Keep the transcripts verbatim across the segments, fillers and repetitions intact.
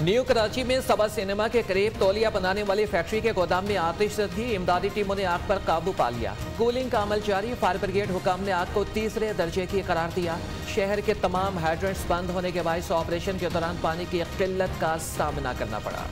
New Karachi में सबा cinema के करीब तौलिया बनाने वाली फैक्ट्री के गोदाम में आतिशबाजी। इमदादी टीमों ने आग पर काबू पा लिया। कूलिंग का अमल जारी। फायर ब्रिगेड हुकाम ने आग को तीसरे दर्जे की करार दिया। शहर के तमाम हाइड्रेंट्स बंद होने के बायस ऑपरेशन के दौरान पानी की किल्लत का सामना करना पड़ा।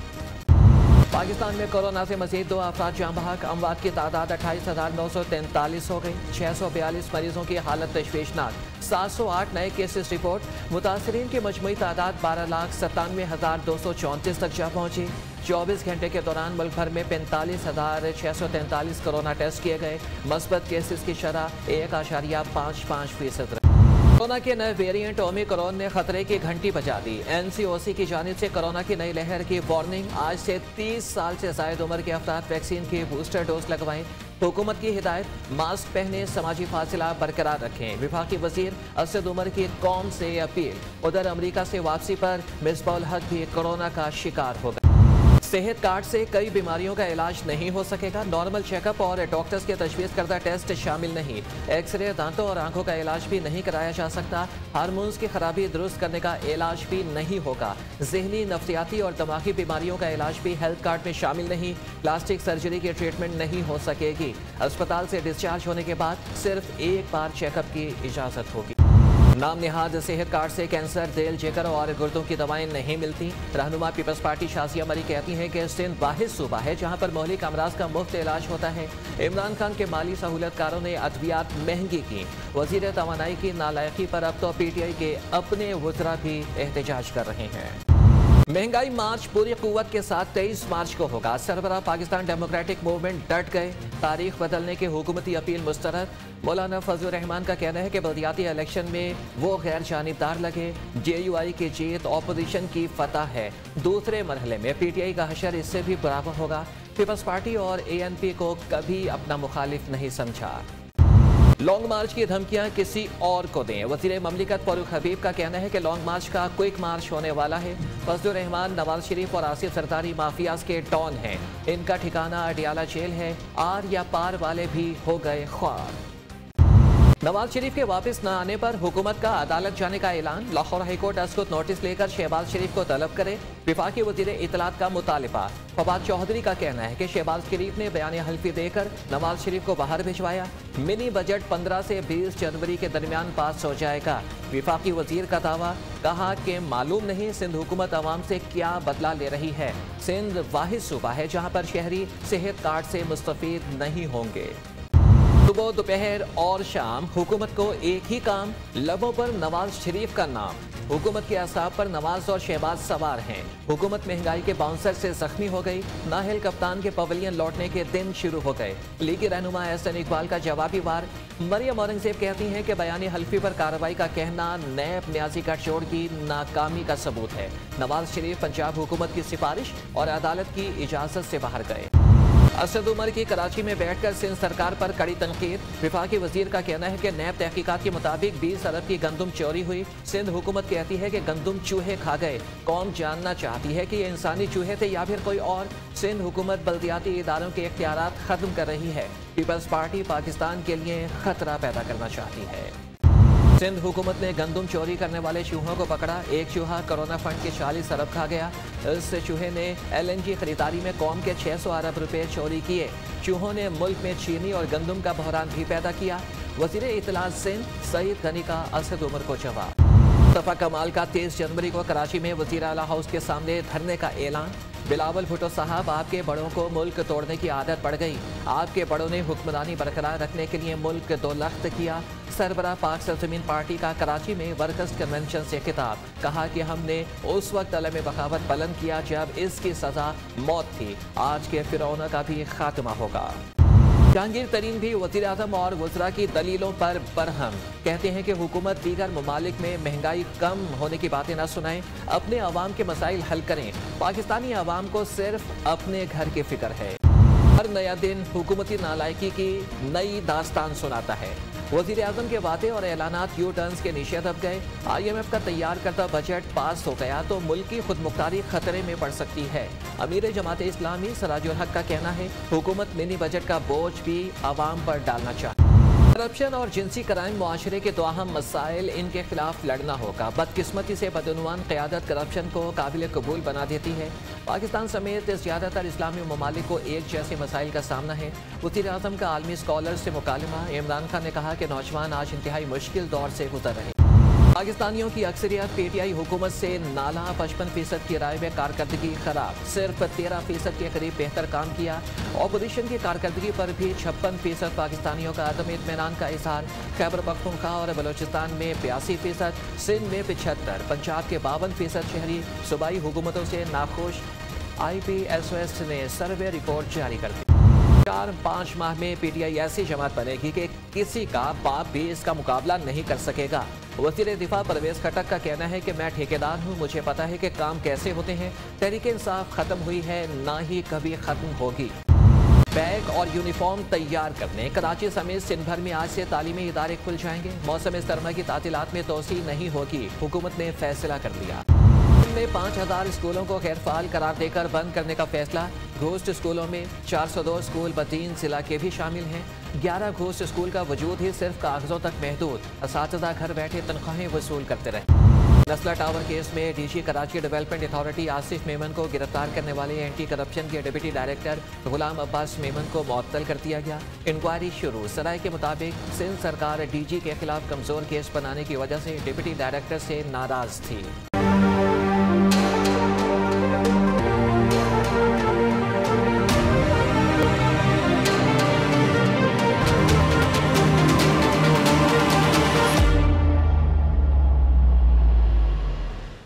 पाकिस्तान में कोरोना से मजीद दो अफराद जाँ बहक। अमवात की तादाद अट्ठाईस हजार नौ सौ तैंतालीस हो गई। छः सौ बयालीस मरीजों की हालत तशवीशनाक। सात सौ आठ नए केसेस रिपोर्ट। मुतासरीन की मजमूई तादाद बारह लाख सत्तानवे हजार दो सौ चौंतीस तक जा पहुंची। चौबीस घंटे के दौरान मुल्क भर में पैंतालीस हजार छः सौ तैंतालीस कोरोना टेस्ट किए गए। मस्बत केसेस की शरह एक आशारिया पाँच पाँच फीसद। कोरोना के नए वेरिएंट ओमिक्रॉन ने खतरे की घंटी बजा दी। एन सी ओ सी की जानिब से कोरोना की नई लहर की वार्निंग। आज से तीस साल से जायद उम्र के अफराद वैक्सीन की बूस्टर डोज लगवाएं। हुकूमत की हिदायत, मास्क पहने, समाजी फासिला बरकरार रखें। विफाकी वजीर असद उमर की कौम से अपील। उधर अमरीका से वापसी पर मिसबाउल हक भी कोरोना का शिकार हो गए। सेहत कार्ड से कई बीमारियों का इलाज नहीं हो सकेगा। नॉर्मल चेकअप और डॉक्टर्स के तजवीज़ करदा टेस्ट शामिल नहीं। एक्सरे, दांतों और आंखों का इलाज भी नहीं कराया जा सकता। हार्मोन्स की खराबी दुरुस्त करने का इलाज भी नहीं होगा। जहनी, नफ्सियाती और दिमागी बीमारियों का इलाज भी हेल्थ कार्ड में शामिल नहीं। प्लास्टिक सर्जरी की ट्रीटमेंट नहीं हो सकेगी। अस्पताल से डिस्चार्ज होने के बाद सिर्फ एक बार चेकअप की इजाज़त होगी। नाम निहाद सेहत कार्ड से कैंसर, दिल, जिगर और गुर्दों की दवाएं नहीं मिलती। रहनुमा पीपल्स पार्टी शाजिया मरी कहती हैं कि सिंध वाहिद सूबा है जहां पर मोहलिक अमराज का मुफ्त इलाज होता है। इमरान खान के माली सहूलतकारों ने अद्वियात महंगी की। वजीर तवानाई की नालायकी पर अब तो पी टी आई के अपने वज़रा भी एहतजाज कर रहे हैं। महंगाई मार्च पूरी कुव्वत के साथ तेईस मार्च को होगा। सरबराह पाकिस्तान डेमोक्रेटिक मूवमेंट डट गए। तारीख बदलने की हुकूमती अपील मुस्तरद। मौलाना फजलुर रहमान का कहना है कि बल्दियाती इलेक्शन में वो गैर जानिबदार लगे। जे यू आई की जीत ऑपोजिशन की फतह है। दूसरे मरहले में पी टी आई का हशर इससे भी बराबर होगा। पीपल्स पार्टी और ए एन पी को कभी अपना मुखालिफ नहीं समझा। लॉन्ग मार्च की धमकियां किसी और को दें। वज़ीर ममलिकत फारूक हबीब का कहना है कि लॉन्ग मार्च का क्विक मार्च होने वाला है। फजलुर रहमान, नवाज शरीफ और आसिफ जरदारी माफियाज के डॉन हैं। इनका ठिकाना अडियाला जेल है। आर या पार वाले भी हो गए ख्वार। नवाज शरीफ के वापस न आने पर हुकूमत का अदालत जाने का ऐलान। लाहौर हाईकोर्ट अस्कुत नोटिस लेकर शहबाज शरीफ को तलब करे। विफाकी वजीर इतलात का मुतालिबा। फवाद चौधरी का कहना है कि शहबाज शरीफ ने बयान हल्फी देकर नवाज शरीफ को बाहर भिजवाया। मिनी बजट पंद्रह से बीस जनवरी के दरमियान पास हो जाएगा। विफाकी वजीर का दावा। कहा कि मालूम नहीं सिंध हुकूमत अवाम से क्या बदला ले रही है। सिंध वाहिद सूबा है जहाँ पर शहरी सेहत कार्ड से मुस्तफीद नहीं होंगे। सुबह, दोपहर और शाम हुकूमत को एक ही काम, लबों पर नवाज शरीफ का नाम। हुकूमत के असाब पर नवाज और शहबाज सवार हैं। हुकूमत महंगाई के बाउंसर से जख्मी हो गई। नाहिल कप्तान के पवेलियन लौटने के दिन शुरू हो गए। लीगी रहनुमा एहसन इकबाल का जवाबी वार। मरियम औरंगजेब कहती हैं कि बयानी हल्फी पर कार्रवाई का कहना नैब न्याजी गठजोड़ की नाकामी का सबूत है। नवाज शरीफ पंजाब हुकूमत की सिफारिश और अदालत की इजाजत से बाहर गए। असद उमर की कराची में बैठकर सिंध सरकार पर कड़ी तनकीद। विफाकी वजीर का कहना है कि नैब तहकीकात के मुताबिक बीस अरब की गंदुम चोरी हुई। सिंध हुकूमत कहती है कि गंदुम चूहे खा गए। कौम जानना चाहती है कि ये इंसानी चूहे थे या फिर कोई और। सिंध हुकूमत बल्दियाती इदारों के इख्तियारात खत्म कर रही है। पीपल्स पार्टी पाकिस्तान के लिए खतरा पैदा करना चाहती है। सिंध हुकूमत ने गंदुम चोरी करने वाले चूहों को पकड़ा। एक चूहा कोरोना फंड के चालीस अरब खा गया। इस चूहे ने एल एन जी खरीदारी में कौम के छः सौ अरब रुपए चोरी किए। चूहों ने मुल्क में चीनी और गंदुम का बहरान भी पैदा किया। वजीर इत्तलात सिंध सईद गनी का असद उमर को जवाब। मुस्तफा कमाल का तेईस जनवरी को कराची में वजीर आला हाउस के सामने धरने का ऐलान। बिलावल भुट्टो साहब, आपके बड़ों को मुल्क तोड़ने की आदत पड़ गई। आपके बड़ों ने हुक्मरानी बरकरार रखने के लिए मुल्क दो लख्त किया। सरबराह पाक सरजमीन पार्टी का कराची में वर्कर्स कन्वेंशन से खिताब। कहा कि हमने उस वक्त अलम बगावत बुलंद किया जब इसकी सजा मौत थी। आज के फिरौना का भी खात्मा होगा। जहांगीर तरीन भी वज़ीर आज़म और वज़रा की दलीलों पर बरहम। कहते हैं कि हुकूमत दीगर ममालिक में महंगाई कम होने की बातें न सुनाएं, अपने अवाम के मसाइल हल करें। पाकिस्तानी अवाम को सिर्फ अपने घर की फिक्र है। हर नया दिन हुकूमती नालायकी की नई दास्तान सुनाता है। वज़ीर आज़म के वादे और ऐलानात यू टर्न्स के नीचे दब गए। आई एम एफ का तैयार करता बजट पास हो गया तो मुल्क की खुद मुख्तारी खतरे में पड़ सकती है। अमीर जमात इस्लामी सराजुल हक का कहना है हुकूमत मिनी बजट का बोझ भी आवाम पर डालना चाहती है। करप्शन और जिनसी क्राइम मुआशरे के दो अहम मसाइल, इनके खिलाफ लड़ना होगा। बदकिस्मती से बदउनवान क़यादत करप्शन को काबिल कबूल बना देती है। पाकिस्तान समेत ज़्यादातर इस्लामी ममालिक को एक जैसे मसाइल का सामना है। वज़ीर आज़म का आलमी स्कॉलर से मुकालमा। इमरान खान ने कहा कि नौजवान आज इंतहाई मुश्किल दौर से गुजर रहे। पाकिस्तानियों की अक्सरियत पीटीआई हुकूमत से नाला। पचपन फीसद की राय में कारकर्दगी खराब, सिर्फ तेरह फीसद के करीब बेहतर काम किया। अपोजिशन की कारकर्दगी पर भी छप्पन फीसद पाकिस्तानियों का अदम इत्मीनान का इजहार। खैबर पख्तूनख्वा और बलोचिस्तान में बयासी फीसद, सिंध में पिछहत्तर, पंजाब के बावन फीसद शहरी सूबाई हुकूमतों से नाखुश। आई पी एस एस ने सर्वे रिपोर्ट जारी कर दी। चार पाँच माह में पीटीआई ऐसी जमात बनेगी कि किसी का बाप भी इसका मुकाबला नहीं कर सकेगा। वज़ीर दिफा परवेज खटक का कहना है कि मैं ठेकेदार हूँ, मुझे पता है कि काम कैसे होते हैं। तहरीक इंसाफ खत्म हुई है, ना ही कभी खत्म होगी। बैग और यूनिफॉर्म तैयार करने। कराची समेत सिंध भर में आज से तालीमी इदारे खुल जाएंगे। मौसम सरमा की तातीलात में तोसी नहीं होगी, हुकूमत ने फैसला कर लिया। में पाँच हजार स्कूलों को गैरफाल करार देकर बंद करने का फैसला। घोस्ट स्कूलों में चार सौ दो स्कूल बतीन जिला के भी शामिल हैं। ग्यारह घोस्ट स्कूल का वजूद ही सिर्फ कागजों तक महदूद। असातिज़ा घर बैठे तनख्वाहें वसूल करते रहे। नस्ला टावर केस में DG Karachi development authority Asif Memon को गिरफ्तार करने वाले एंटी करप्शन के डिप्टी डायरेक्टर गुलाम अब्बास मेमन को मुअत्तल कर दिया गया। इंक्वायरी शुरू। सराय के मुताबिक सिंध सरकार डीजी के खिलाफ कमजोर केस बनाने की वजह से डिप्टी डायरेक्टर से नाराज थी।